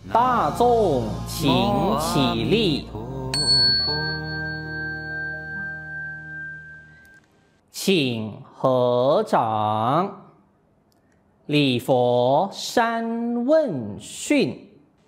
大众请起立，请合掌，礼佛三问讯。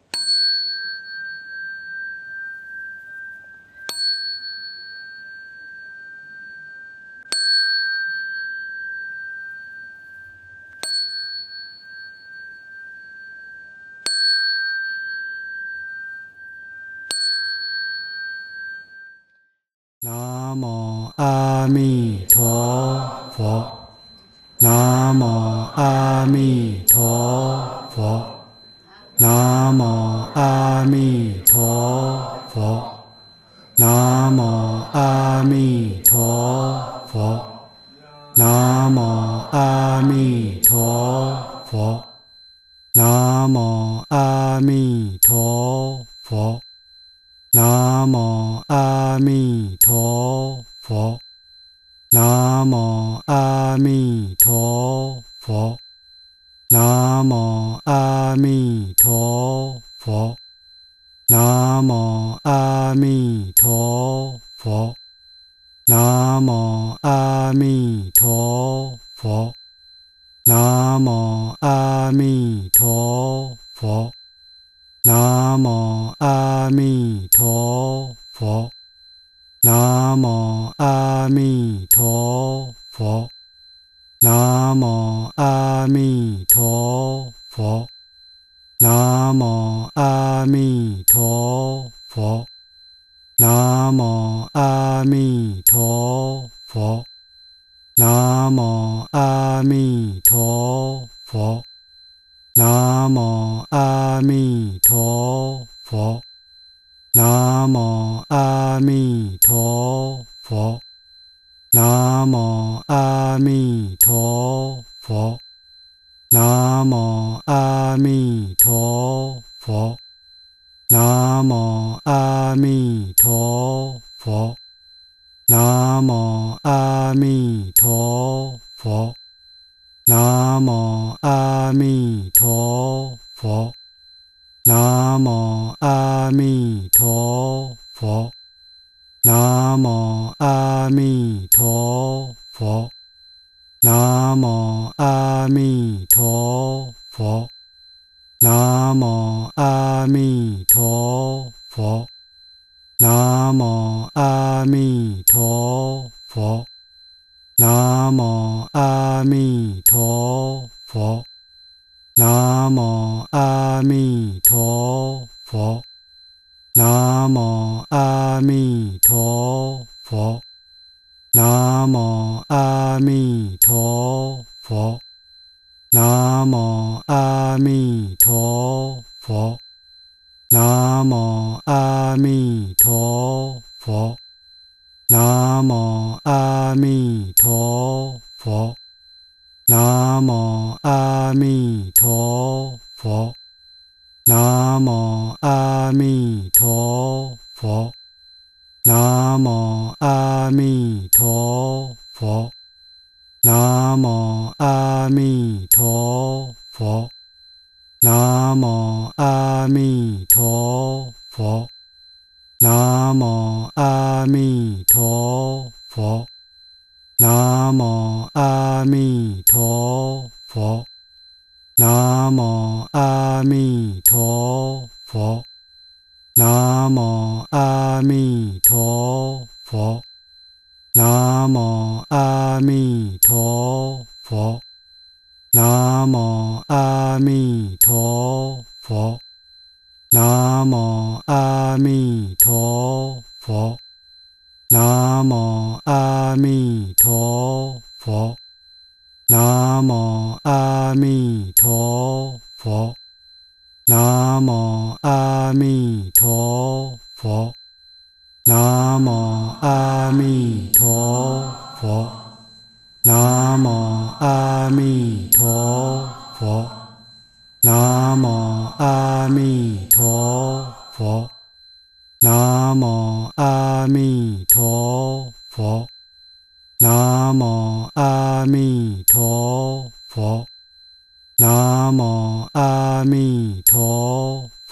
南无阿弥陀佛，南无阿弥陀佛，南无阿弥陀佛，南无阿弥陀佛，南无阿弥陀佛，南无阿弥陀佛。南无阿弥陀佛，南无阿弥陀佛，南无阿弥陀佛，南无阿弥陀佛，南无阿弥陀佛，南无阿弥陀佛。南无阿弥陀佛，南无阿弥陀佛，南无阿弥陀佛，南无阿弥陀佛，南无阿弥陀佛，南无阿弥陀佛。南无阿弥陀佛，南无阿弥陀佛，南无阿弥陀佛，南无阿弥陀佛，南无阿弥陀佛，南无阿弥陀佛。南无阿弥陀佛，南无阿弥陀佛，南无阿弥陀佛，南无阿弥陀佛，南无阿弥陀佛，南无阿弥陀佛。南无阿弥陀佛，南无阿弥陀佛，南无阿弥陀佛，南无阿弥陀佛，南无阿弥陀佛，南无阿弥陀佛。南无阿弥陀佛，南无阿弥陀佛，南无阿弥陀佛，南无阿弥陀佛，南无阿弥陀佛，南无阿弥陀佛。南无阿弥陀佛，南无阿弥陀佛，南无阿弥陀佛，南无阿弥陀佛，南无阿弥陀佛，南无阿弥陀佛。南无阿弥陀佛，南无阿弥陀佛，南无阿弥陀佛，南无阿弥陀佛，南无阿弥陀佛，南无阿弥陀佛。南无阿弥陀佛，南无阿弥陀佛，南无阿弥陀佛，南无阿弥陀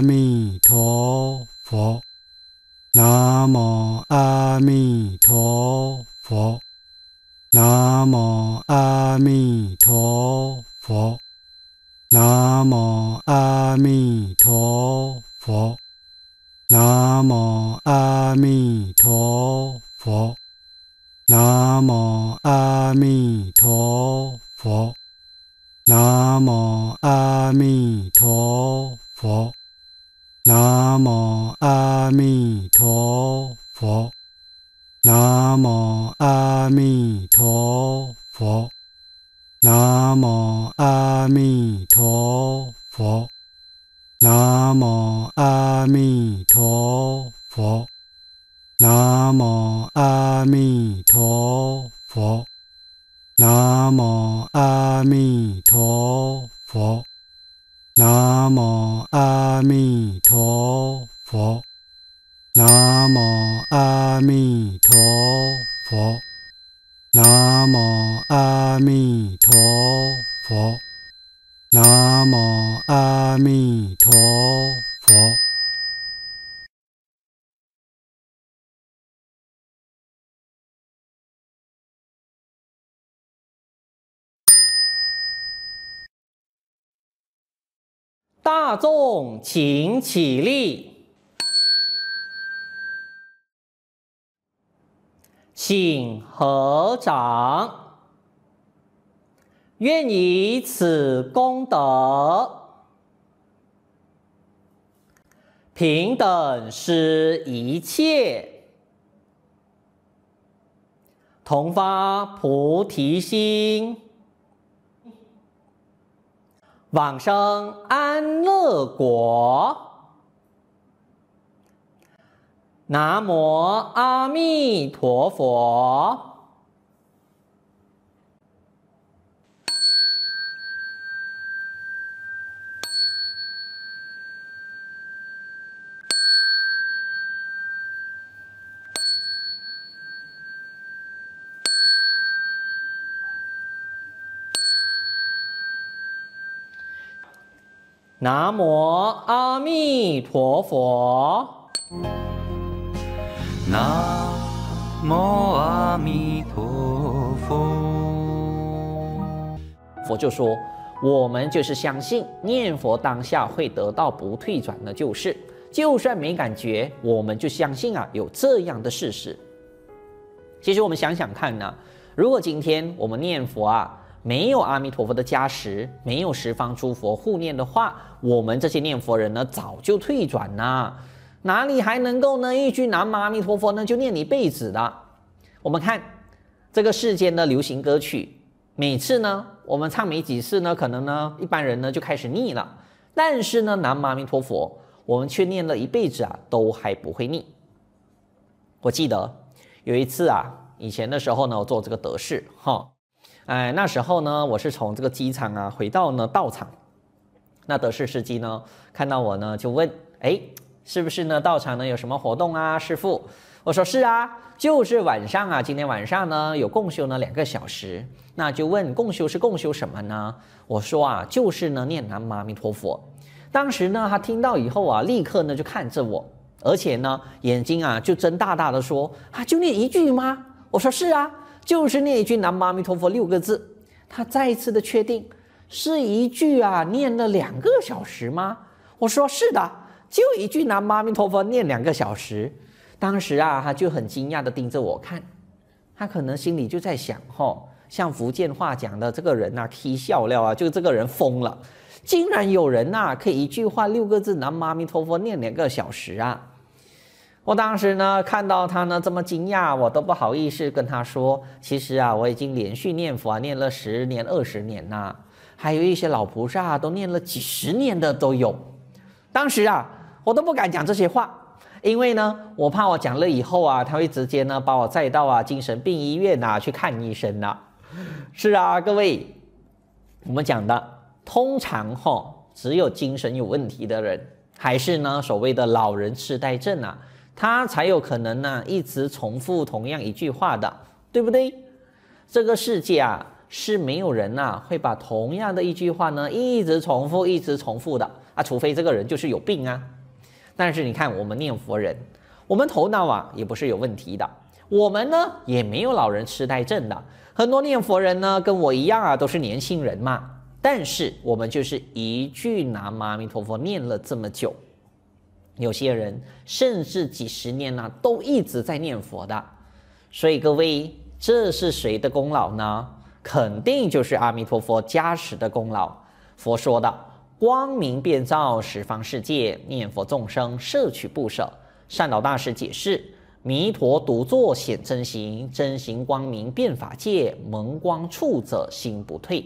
阿弥陀佛，南无阿弥陀佛，南无阿弥陀佛，南无阿弥陀佛，南无阿弥陀佛，南无阿弥陀佛，南无阿弥陀佛，南无阿弥陀佛，南无阿弥陀佛，南无阿弥陀佛，南无阿弥陀佛，南无阿弥陀佛，南无阿弥陀佛，南无阿弥陀佛，南无阿弥陀佛，南无阿弥陀佛，南无阿弥陀佛。 大众请起立，请合掌。愿以此功德，平等施一切，同发菩提心，往生安乐国。南无阿弥陀佛。南无阿弥陀佛。 南无阿弥陀佛。 佛就说，我们就是相信念佛当下会得到不退转的救世，就算没感觉，我们就相信有这样的事实。其实我们想想看呢，如果今天我们念佛没有阿弥陀佛的加持，没有十方诸佛护念的话，我们这些念佛人呢，早就退转了，哪里还能够呢一句南无阿弥陀佛呢就念一辈子的？我们看这个世间的流行歌曲，每次呢我们唱没几次呢，可能呢一般人呢就开始腻了，但是呢南无阿弥陀佛我们却念了一辈子都还不会腻。我记得有一次以前的时候呢，我做这个德事那时候呢，我是从这个机场回到呢道场，那德事司机呢看到我呢就问，是不是呢道场呢有什么活动师父？我说是就是晚上今天晚上呢有共修呢2个小时，那就问共修是共修什么呢？我说就是呢念南无阿弥陀佛。当时呢他听到以后立刻呢就看着我，而且呢眼睛就睁大大的说，就念一句吗？我说是就是念一句南无阿弥陀佛6个字。他再一次的确定，是一句念了2个小时吗？我说是的，就一句南无阿弥陀佛念2个小时。当时他就很惊讶的盯着我看，他可能心里就在想像福建话讲的，这个人踢笑了就这个人疯了，竟然有人可以一句话6个字南无阿弥陀佛念2个小时我当时呢看到他呢这么惊讶，我都不好意思跟他说，其实我已经连续念佛念了10年20年还有一些老菩萨都念了几十年的都有。当时我都不敢讲这些话，因为呢我怕我讲了以后他会直接呢把我载到精神病医院去看医生是各位，我们讲的通常只有精神有问题的人，还是呢所谓的老人痴呆症他才有可能呢一直重复同样一句话的，对不对？这个世界是没有人会把同样的一句话呢一直重复的啊，除非这个人就是有病啊。但是你看我们念佛人，我们头脑啊也不是有问题的，我们呢也没有老人痴呆症的，很多念佛人呢跟我一样啊，都是年轻人嘛。但是我们就是一句南无阿弥陀佛念了这么久，有些人甚至几十年呢都一直在念佛的。所以各位，这是谁的功劳呢？肯定就是阿弥陀佛加持的功劳。佛说的光明遍照十方世界，念佛众生摄取不舍。善导大师解释，弥陀独坐显真行，真行光明遍法界，蒙光处者心不退。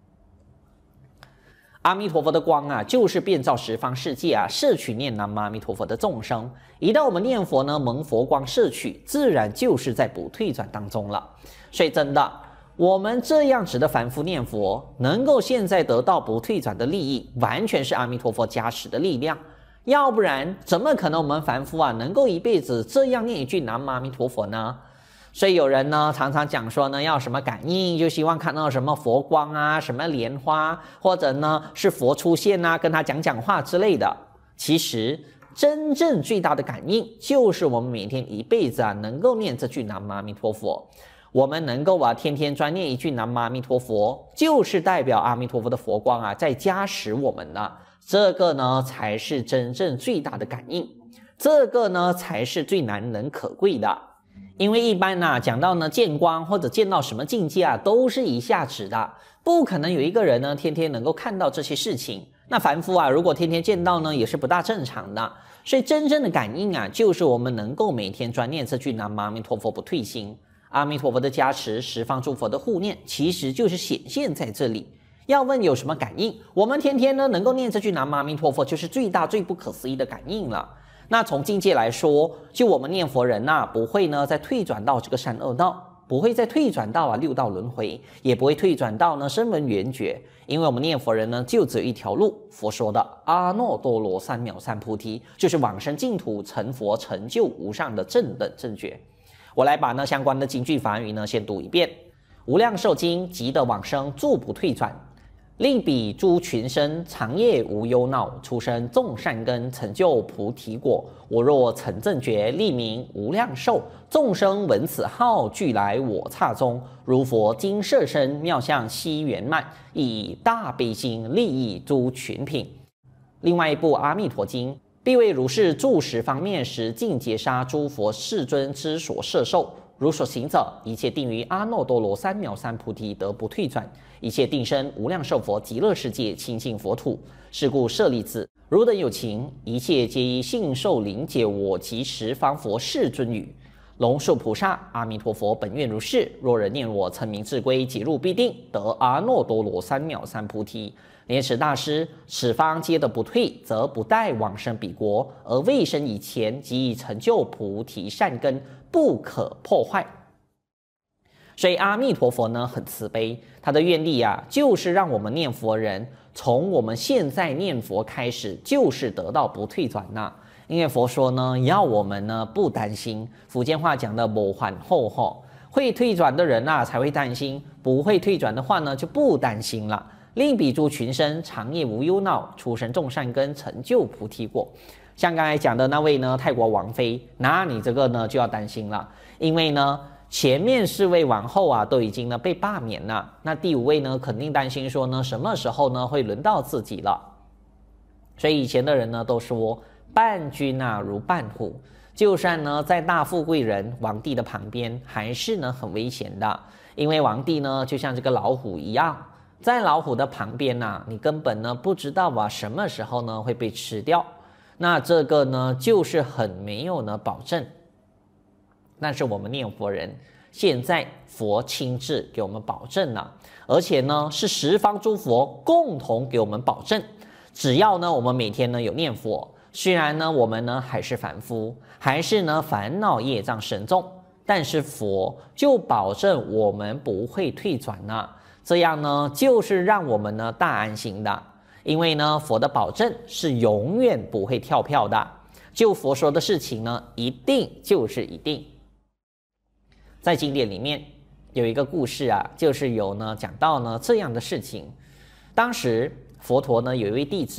阿弥陀佛的光啊，就是遍照十方世界啊，摄取念南无阿弥陀佛的众生。一旦我们念佛呢，蒙佛光摄取，自然就是在不退转当中了。所以真的，我们这样子的凡夫念佛，能够现在得到不退转的利益，完全是阿弥陀佛加持的力量。要不然，怎么可能我们凡夫啊，能够一辈子这样念一句南无阿弥陀佛呢？所以有人呢常常讲说呢，要什么感应，就希望看到什么佛光啊，什么莲花，或者呢是佛出现啊，跟他讲话之类的。其实真正最大的感应，就是我们每天一辈子啊，能够念这句南无阿弥陀佛。我们能够啊天天专念一句南无阿弥陀佛，就是代表阿弥陀佛的佛光啊在加持我们了。这个呢才是真正最大的感应，这个呢才是最难能可贵的。因为一般呢讲到呢见光或者见到什么境界啊，都是一下子的，不可能有一个人呢天天能够看到这些事情。那凡夫啊，如果天天见到呢，也是不大正常的。所以真正的感应啊，就是我们能够每天专念这句南无阿弥陀佛不退心。阿弥陀佛的加持，十方诸佛的护念，其实就是显现在这里。要问有什么感应，我们天天呢能够念这句南无阿弥陀佛，就是最大最不可思议的感应了。那从境界来说，就我们念佛人啊，不会呢再退转到这个三恶道，不会再退转到啊六道轮回，也不会退转到呢声闻缘觉，因为我们念佛人呢就只有一条路，佛说的阿耨多罗三藐三菩提，就是往生净土成佛，成就无上的正等正觉。我来把呢相关的经句法语呢先读一遍。无量寿经，即得往生，住不退转，令彼诸群生长夜无忧恼，出生种善根，成就菩提果。我若成正觉，立名无量寿，众生闻此号，俱来我刹中。如佛今摄身，妙相悉圆满，以大悲心利益诸群品。另外一部阿弥陀经，必为如是住十方面时，尽劫杀诸佛世尊之所摄受。如所行者，一切定于阿耨多罗三藐三菩提，得不退转。一切定生无量寿佛极乐世界，清净佛土。是故舍利子，汝等有情，一切皆依信受领解我及十方佛世尊语。龙树菩萨，阿弥陀佛本愿如是。若人念我称名至归，即入必定得阿耨多罗三藐三菩提。莲池大师，此方皆得不退，则不待往生彼国，而未生以前，即已成就菩提善根，不可破坏。所以阿弥陀佛呢很慈悲，他的愿力啊，就是让我们念佛人从我们现在念佛开始，就是得到不退转呐。因为佛说呢，要我们呢不担心，福建话讲的无缓后吼，会退转的人啊才会担心，不会退转的话呢就不担心了。令彼诸群生长夜无忧恼，出生种善根，成就菩提果。像刚才讲的那位呢泰国王妃，那你这个呢就要担心了，因为呢前面4位王后啊都已经呢被罢免了，那第5位呢肯定担心说呢什么时候呢会轮到自己了。所以以前的人呢都说伴君啊如伴虎，就算呢在大富贵人皇帝的旁边，还是呢很危险的，因为皇帝呢就像这个老虎一样，在老虎的旁边啊，你根本呢不知道啊什么时候呢会被吃掉，那这个呢就是很没有呢保证。但是我们念佛人，现在佛亲自给我们保证了，而且呢是十方诸佛共同给我们保证，只要呢我们每天呢有念佛，虽然呢我们呢还是凡夫，还是呢烦恼业障深重，但是佛就保证我们不会退转了。这样呢就是让我们呢大安心的，因为呢佛的保证是永远不会跳票的，就佛说的事情呢一定就是一定。在经典里面有一个故事啊，就是有呢讲到呢这样的事情。当时佛陀呢有一位弟子，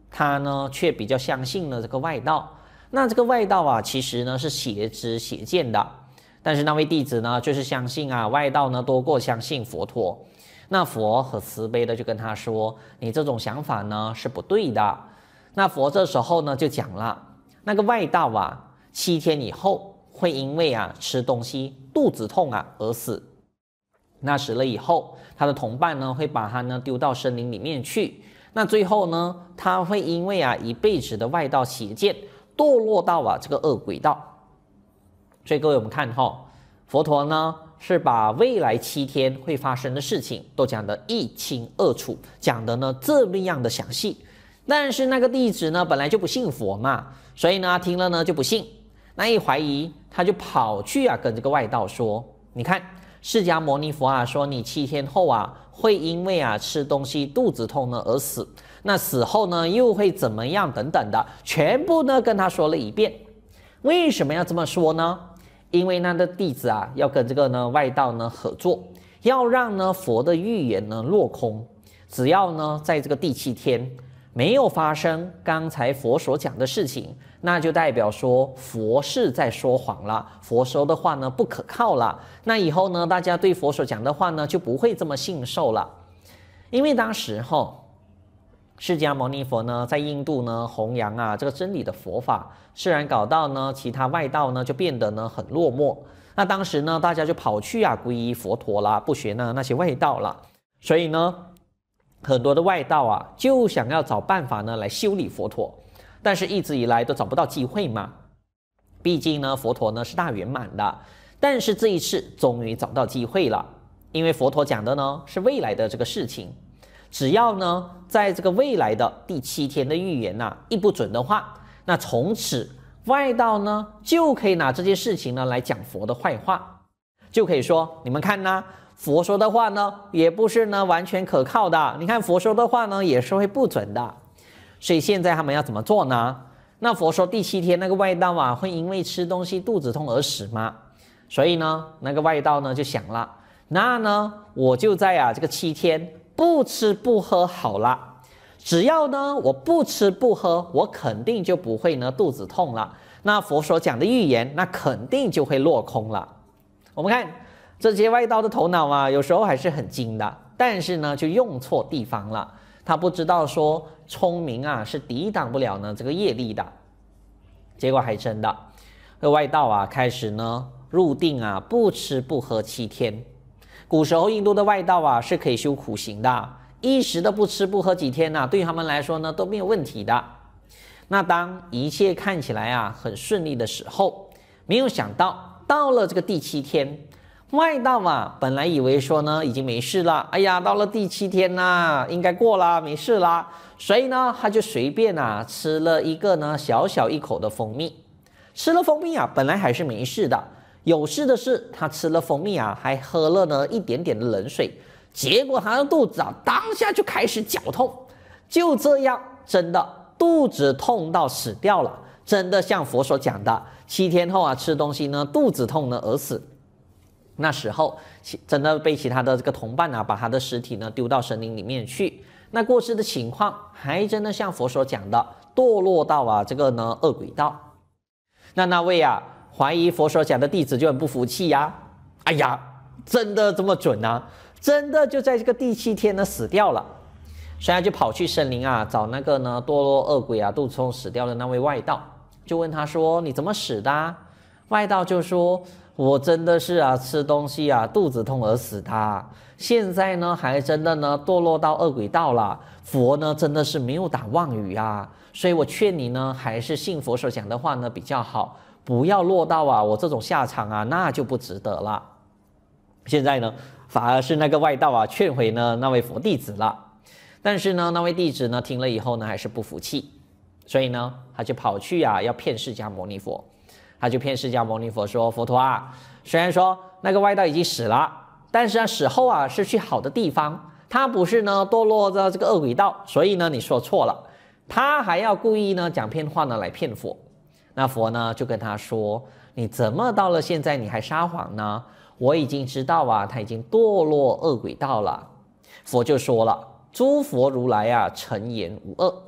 他呢却比较相信了这个外道。那这个外道啊，其实呢是邪知邪见的。但是那位弟子呢，就是相信啊外道呢多过相信佛陀。那佛很慈悲的就跟他说：“你这种想法呢是不对的。”那佛这时候呢就讲了，那个外道啊，7天以后会因为啊吃东西肚子痛啊而死。那死了以后，他的同伴呢会把他呢丢到森林里面去。那最后呢，他会因为啊一辈子的外道邪见，堕落到啊这个恶鬼道。所以各位我们看佛陀呢是把未来7天会发生的事情都讲得一清二楚，讲得呢这么样的详细。但是那个弟子呢本来就不信佛嘛，所以呢听了呢就不信。那一怀疑，他就跑去啊跟这个外道说：“你看，释迦牟尼佛啊说你7天后啊会因为啊吃东西肚子痛呢而死，那死后呢又会怎么样等等的，全部呢跟他说了一遍。为什么要这么说呢？因为那的弟子啊要跟这个呢外道呢合作，要让呢佛的预言呢落空。只要呢在这个第7天没有发生刚才佛所讲的事情，那就代表说佛是在说谎了，佛说的话呢不可靠了。那以后呢大家对佛所讲的话呢就不会这么信受了。因为当时释迦牟尼佛呢在印度呢弘扬啊这个真理的佛法，自然搞到呢其他外道呢就变得呢很落寞。那当时呢大家就跑去啊皈依佛陀啦，不学呢那些外道了。所以呢很多的外道啊就想要找办法呢来修理佛陀，但是一直以来都找不到机会嘛。毕竟呢佛陀呢是大圆满的，但是这一次终于找到机会了。因为佛陀讲的呢是未来的这个事情，只要呢在这个未来的第7天的预言一不准的话，那从此外道呢就可以拿这件事情呢来讲佛的坏话，就可以说你们看呐，佛说的话呢也不是呢完全可靠的，你看佛说的话呢也是会不准的。所以现在他们要怎么做呢？那佛说第7天那个外道啊会因为吃东西肚子痛而死吗？所以呢那个外道呢就想了，那呢我就在这个7天不吃不喝好了，只要呢我不吃不喝，我肯定就不会呢肚子痛了，那佛所讲的预言那肯定就会落空了。我们看这些外道的头脑啊有时候还是很精的，但是呢就用错地方了。他不知道说聪明啊是抵挡不了呢这个业力的。结果还真的这外道啊开始呢入定啊不吃不喝7天。古时候印度的外道啊是可以修苦行的，一时的不吃不喝几天对于他们来说呢都没有问题的。那当一切看起来很顺利的时候，没有想到到了这个第7天，外道本来以为说呢已经没事了，哎呀到了第7天应该过啦，没事啦，所以呢他就随便吃了一个呢小小一口的蜂蜜。吃了蜂蜜本来还是没事的，有事的是他吃了蜂蜜还喝了呢一点点的冷水，结果他的肚子当下就开始绞痛，就这样真的肚子痛到死掉了，真的像佛所讲的7天后吃东西呢肚子痛呢而死。那时候真的被其他的这个同伴把他的尸体呢丢到森林里面去。那过世的情况还真的像佛所讲的堕落到这个呢恶鬼道。那位怀疑佛所讲的弟子就很不服气哎呀真的这么准真的就在这个第7天呢死掉了。所以他就跑去森林找那个呢堕落恶鬼肚子痛死掉的那位外道，就问他说你怎么死的外道就说我真的是吃东西肚子痛而死的，现在呢还真的呢堕落到恶鬼道了，佛呢真的是没有打妄语所以我劝你呢还是信佛所讲的话呢比较好，不要落到我这种下场那就不值得了。现在呢反而是那个外道劝回呢那位佛弟子了。但是呢那位弟子呢听了以后呢还是不服气，所以呢他就跑去要骗释迦牟尼佛。他就骗释迦牟尼佛说，佛陀虽然说那个外道已经死了，但是死后是去好的地方，他不是呢堕落到这个恶鬼道，所以呢你说错了。他还要故意呢讲骗话呢来骗佛。那佛呢就跟他说，你怎么到了现在你还撒谎呢？我已经知道他已经堕落恶鬼道了。佛就说了，诸佛如来诚言无恶，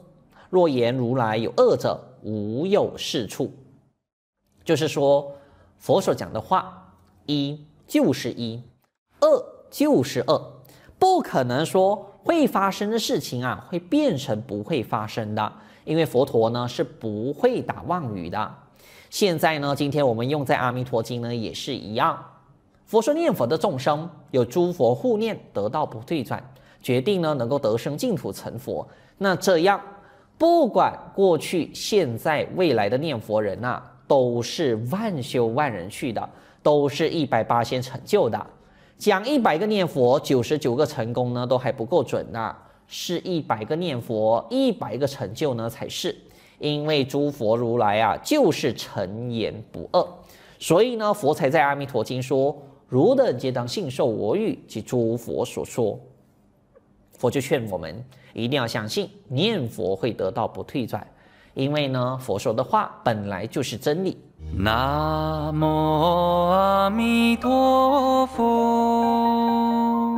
若言如来有恶者，无有是处。就是说，佛所讲的话，一就是一，二就是二，不可能说会发生的事情啊，会变成不会发生的，因为佛陀呢是不会打妄语的。现在呢，今天我们用在阿弥陀经呢也是一样。佛说念佛的众生有诸佛护念，得道不退转，决定呢能够得生净土成佛。那这样，不管过去、现在、未来的念佛人啊，都是万修万人去的，都是180成就的。讲100个念佛，99个成功呢，都还不够准呢，是100个念佛100个成就呢才是。因为诸佛如来啊，就是诚言不二，所以呢，佛才在阿弥陀经说：“汝等皆当信受我语及诸佛所说。”佛就劝我们一定要相信念佛会得到不退转，因为呢，佛说的话本来就是真理。 南无阿弥陀佛，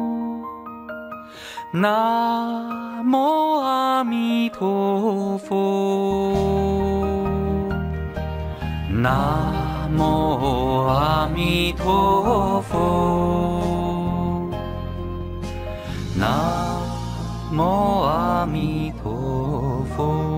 南无阿弥陀佛，南无阿弥陀佛，南无阿弥陀佛。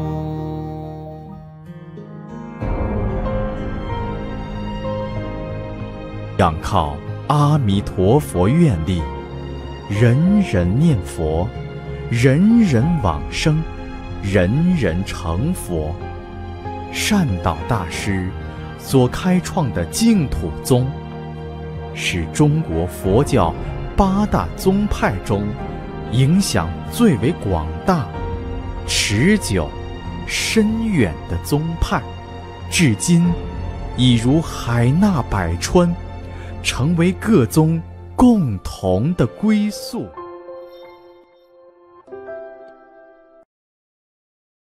仰靠阿弥陀佛愿力，人人念佛，人人往生，人人成佛。善导大师所开创的净土宗，是中国佛教8大宗派中影响最为广大、持久、深远的宗派，至今已如海纳百川，成为各宗共同的归宿。